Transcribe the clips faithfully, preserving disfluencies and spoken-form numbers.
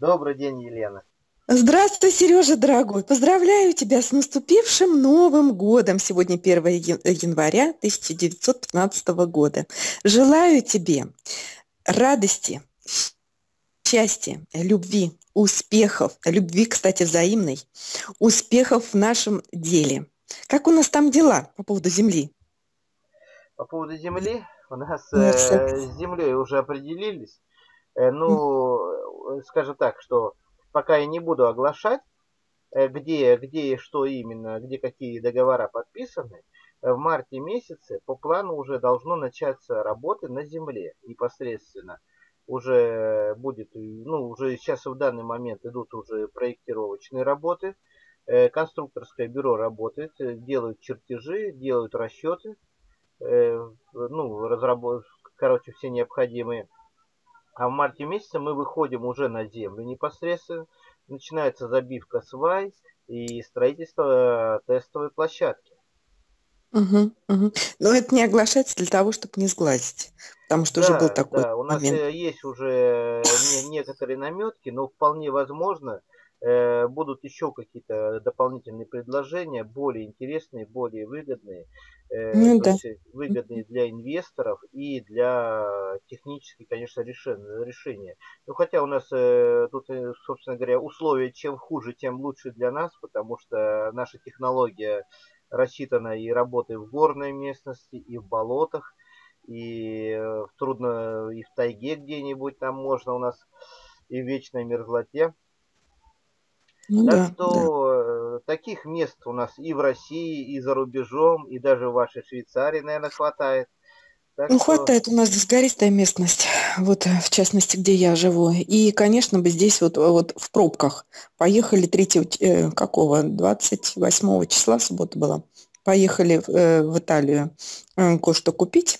Добрый день, Елена. Здравствуй, Сережа, дорогой. Поздравляю тебя с наступившим Новым годом. Сегодня первое января тысяча девятьсот пятнадцатого года. Желаю тебе радости, счастья, любви, успехов. Любви, кстати, взаимной. Успехов в нашем деле. Как у нас там дела по поводу Земли? По поводу Земли, у нас Ну, всё. э, с Землей уже определились. Э, ну, э, скажем так, что пока я не буду оглашать, э, где, где и что именно, где какие договора подписаны, э, в марте месяце по плану уже должно начаться работы на Земле непосредственно. Уже будет, ну, уже сейчас в данный момент идут уже проектировочные работы. Э, конструкторское бюро работает, э, делают чертежи, делают расчеты. э, ну, разработ... короче, все необходимые. А в марте месяце мы выходим уже на землю непосредственно. Начинается забивка свай и строительство э, тестовой площадки. Мгм, мгм. Но это не оглашается для того, чтобы не сглазить, потому что уже был Да, такой да, у нас момент. э, есть уже не, некоторые наметки, но вполне возможно э, будут еще какие-то дополнительные предложения, более интересные, более выгодные, э, Ну то да. есть э, выгодные для инвесторов и для технически, конечно, решен, решения. Ну, хотя у нас э, тут, э, собственно говоря, условия чем хуже, тем лучше для нас, потому что наша технология рассчитана и работает в горной местности, и в болотах, и э, трудно и в тайге где-нибудь там можно у нас, и в вечной мерзлоте. Ну Так да, да. что э, таких мест у нас и в России, и за рубежом, и даже в вашей Швейцарии, наверное, хватает. Так Ну, что хватает, у нас здесь гористая местность, вот э, в частности, где я живу. И, конечно, бы здесь вот, вот в пробках. Поехали третьего, э, какого, двадцать восьмого числа, суббота была. Поехали в, э, в Италию э, кое-что купить,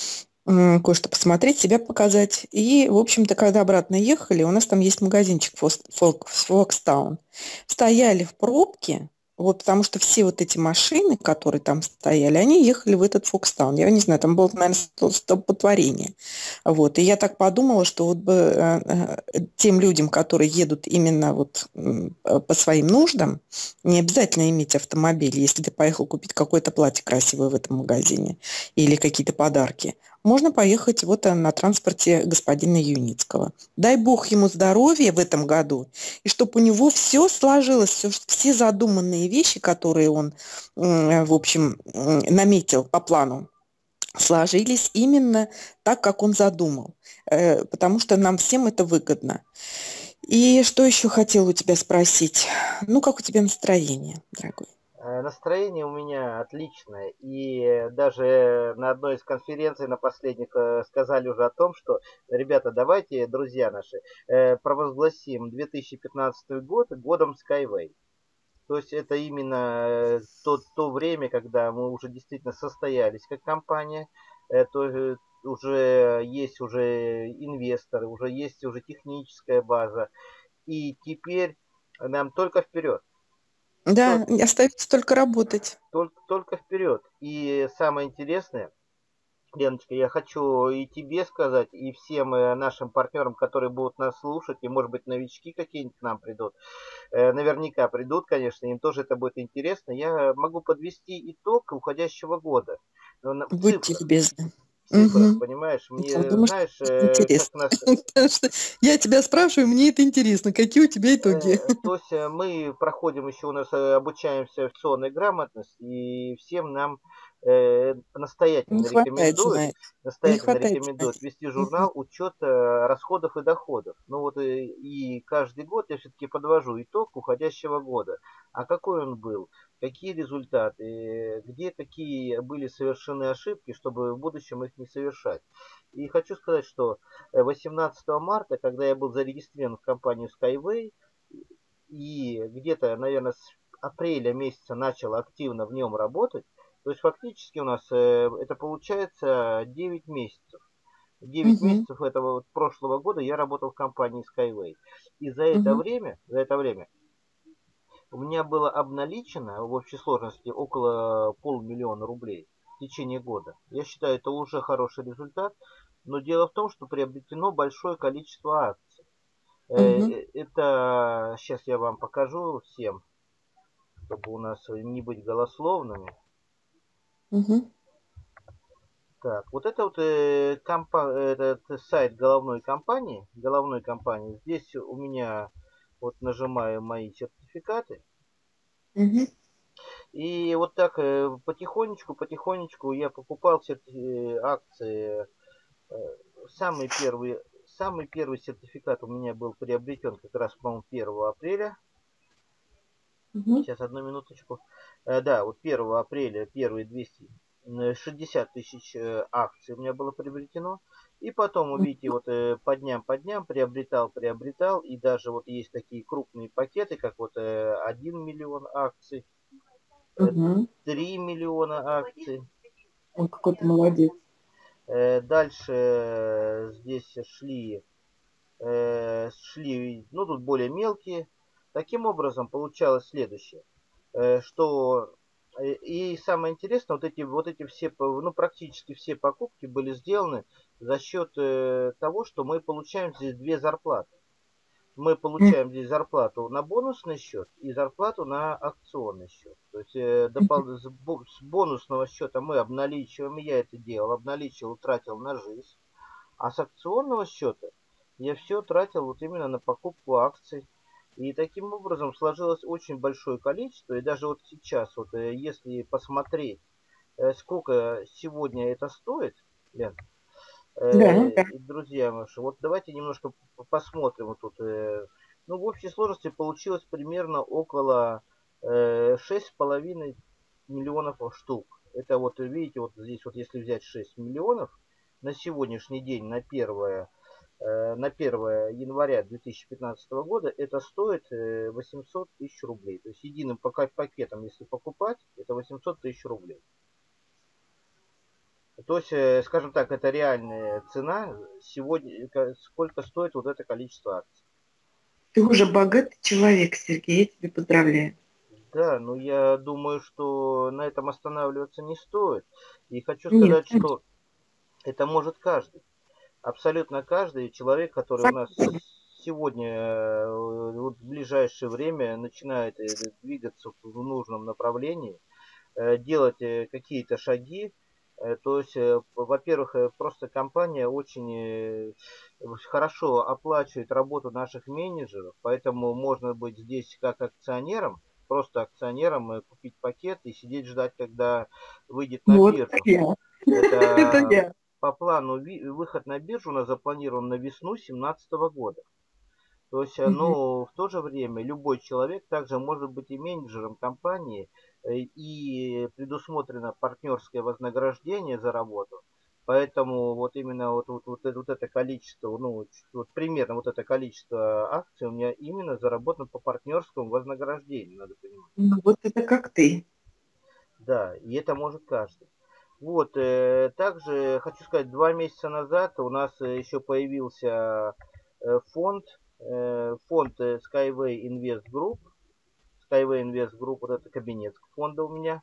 э, кое-что посмотреть, себя показать. И, в общем-то, когда обратно ехали, у нас там есть магазинчик Фокстаун. Стояли в пробке, вот потому что все вот эти машины, которые там стояли, они ехали в этот Фокстаун. Я не знаю, там было, наверное, сто- столпотворение. Вот. И я так подумала, что вот бы э, э, тем людям, которые едут именно вот м, э, по своим нуждам, не обязательно иметь автомобиль, если ты поехал купить какое-то платье красивое в этом магазине или какие-то подарки. Можно поехать вот э, на транспорте господина Юницкого. Дай бог ему здоровья в этом году, и чтобы у него все сложилось, все, все задуманные вещи, которые он, м, в общем, м, наметил по плану, сложились именно так, как он задумал, э, потому что нам всем это выгодно. И что еще хотела у тебя спросить? Ну, как у тебя настроение, дорогой? э, настроение у меня отличное. И даже на одной из конференций, на последних, э, сказали уже о том, что, ребята, давайте, друзья наши, э, провозгласим две тысячи пятнадцатый год годом Skyway. То есть это именно э, то, то время, когда мы уже действительно состоялись как компания, э, то э, уже есть уже инвесторы, уже есть уже техническая база. И теперь нам только вперед. Да, Только, остается только работать. только, только вперед. И самое интересное, Леночка, я хочу и тебе сказать, и всем э, нашим партнерам, которые будут нас слушать, и, может быть, новички какие-нибудь к нам придут, э, наверняка придут, конечно, им тоже это будет интересно. Я могу подвести итог уходящего года. Но на- в Будьте цифрах. любезны. В цифрах, Мгм. понимаешь? Я Мне, думаю, что знаешь, это э, как интересно. нас Потому что я тебя спрашиваю, мне это интересно. Какие у тебя итоги? Э, то есть э, мы проходим еще у нас, э, обучаемся в акционной грамотности, и всем нам э, Не настоятельно хватает рекомендуют, знать. Не настоятельно хватает рекомендуют знаний. вести Мгм. журнал учета расходов и доходов. Ну вот и, и каждый год я все-таки подвожу итог уходящего года. А какой он был? Какие результаты? э, Где какие были совершены ошибки, чтобы в будущем их не совершать? И хочу сказать, что э, восемнадцатого марта, когда я был зарегистрирован в компанию Skyway, и где-то, наверное, с апреля месяца начал активно в нем работать, то есть фактически у нас э, это получается девять месяцев. девять Мгм. месяцев этого вот прошлого года я работал в компании Skyway. И за это Мгм. время, за это время у меня было обналичено в общей сложности около полмиллиона рублей в течение года. Я считаю, это уже хороший результат, но дело в том, что приобретено большое количество акций. Угу. Это сейчас я вам покажу всем, чтобы у нас не быть голословными. Угу. Так, вот это вот э, компа этот сайт головной компании, головной компании. Здесь у меня вот нажимаю мои сертификаты. Угу. И вот так э, потихонечку, потихонечку я покупал серти- акции. Э, Самый первый, самый первый сертификат у меня был приобретен как раз, по-моему, первого апреля. Угу. Сейчас, одну минуточку. Э, да, вот первого апреля первые двести шестьдесят тысяч э, акций у меня было приобретено. И потом, увидите, вот э, по дням, по дням приобретал, приобретал. И даже вот есть такие крупные пакеты, как вот э, один миллион акций, э, Угу. три миллиона акций. Ой, какой ты молодец. Э, дальше э, здесь шли, э, шли, ну тут более мелкие. Таким образом получалось следующее, э, что э, и самое интересное, вот эти, вот эти все, по- ну практически все покупки были сделаны за счет э, того, что мы получаем здесь две зарплаты. Мы М, получаем здесь зарплату на бонусный счет и зарплату на акционный счет. То есть э, допол- с бо- с бонусного счета мы обналичиваем, и я это делал, обналичивал, тратил на жизнь. А с акционного счета я все тратил вот именно на покупку акций. И таким образом сложилось очень большое количество. И даже вот сейчас, вот э, если посмотреть, э, сколько сегодня это стоит, Лен, Да, э, да. и, друзья наши, вот давайте немножко п- посмотрим вот тут. э, ну, в общей сложности получилось примерно около э, шесть с половиной миллионов штук. Это вот, видите, вот здесь вот если взять шесть миллионов на сегодняшний день, на первое, э, на первое января две тысячи пятнадцатого года, это стоит э, восемьсот тысяч рублей. То есть единым пока пакетом, если покупать, это восемьсот тысяч рублей. То есть, э, скажем так, это реальная цена сегодня, ка- сколько стоит вот это количество акций. Ты уже богатый человек, Сергей, я тебя поздравляю. Да, ну я думаю, что на этом останавливаться не стоит. И хочу Нет, сказать, что это может каждый. Абсолютно каждый человек, который у нас согласна. сегодня, э, вот в ближайшее время начинает э, двигаться в нужном направлении, э, делать э, какие-то шаги. Э, То есть, э, во-первых, э, просто компания очень э, хорошо оплачивает работу наших менеджеров, поэтому можно быть здесь как акционером, просто акционером, э, купить пакет и сидеть ждать, когда выйдет на Вот это биржу. я. Это Это я. по плану ви- выход на биржу у нас запланирован на весну две тысячи семнадцатого года. То есть, э, Мгм. но в то же время любой человек также может быть и менеджером компании, э, и предусмотрено партнерское вознаграждение за работу. Поэтому вот именно вот, вот, вот, это, вот это количество, ну, вот вот примерно вот это количество акций у меня именно заработано по партнерскому вознаграждению, надо понимать. Ну, вот это как ты. Да, и это может каждый. Вот, э, также хочу сказать, два месяца назад у нас э, еще появился э, фонд, э, фонд э, Skyway Invest Group. Skyway Invest Group, вот это кабинет фонда у меня.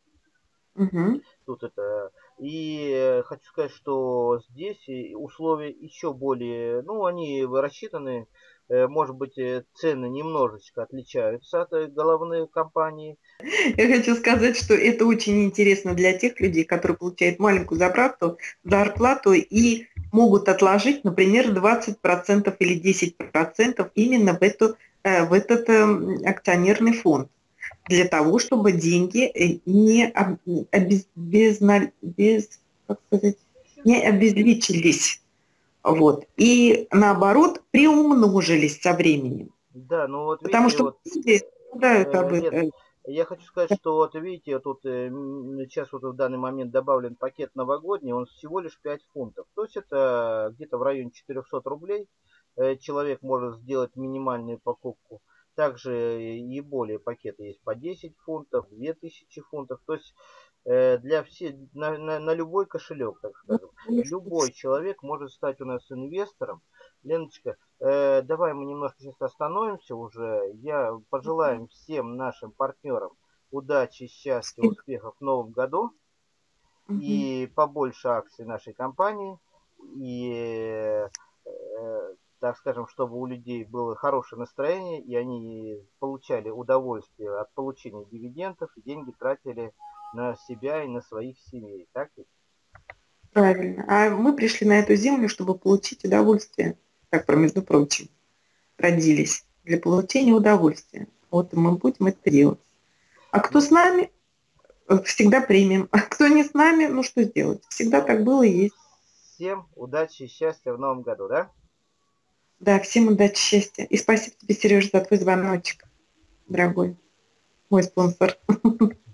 Мгм. Тут это. И э, хочу сказать, что здесь и условия еще более, ну, они рассчитаны, э, может быть, э, цены немножечко отличаются от э, головной компании. Я хочу сказать, что это очень интересно для тех людей, которые получают маленькую зарплату, зарплату и могут отложить, например, двадцать процентов или десять процентов именно в, эту, э, в этот эм, акционерный фонд для того, чтобы деньги э, не, об- обез- безна- без, как сказать, не обезличились. Вот. И наоборот, приумножились со временем. Да, ну вот Потому видите, что вот люди страдают Э, об Лен, этом. я хочу сказать, что вот видите, тут э, м, сейчас вот в данный момент добавлен пакет новогодний, он всего лишь пять фунтов. То есть это где-то в районе четырехсот рублей. Э, Человек может сделать минимальную покупку. Также и более пакеты есть по десять фунтов, две тысячи фунтов. То есть э, для всех, на, на, на любой кошелек, так скажем. Любой человек может стать у нас инвестором. Леночка, Э, давай мы немножко сейчас остановимся уже. Я пожелаем всем нашим партнерам удачи, счастья, успехов в новом году и побольше акций нашей компании. И э, так скажем, чтобы у людей было хорошее настроение, и они получали удовольствие от получения дивидендов, и деньги тратили на себя и на своих семей. Так ведь? Правильно. А мы пришли на эту землю, чтобы получить удовольствие. Так, про между прочим, родились для получения удовольствия. Вот и мы будем это делать. А кто Ну, с нами, э, всегда примем. А кто не с нами, ну что сделать? Всегда так было и есть. всем удачи и счастья в новом году, да? Да, всем удачи, счастья. И спасибо тебе, Сережа, за твой звоночек, дорогой, мой спонсор.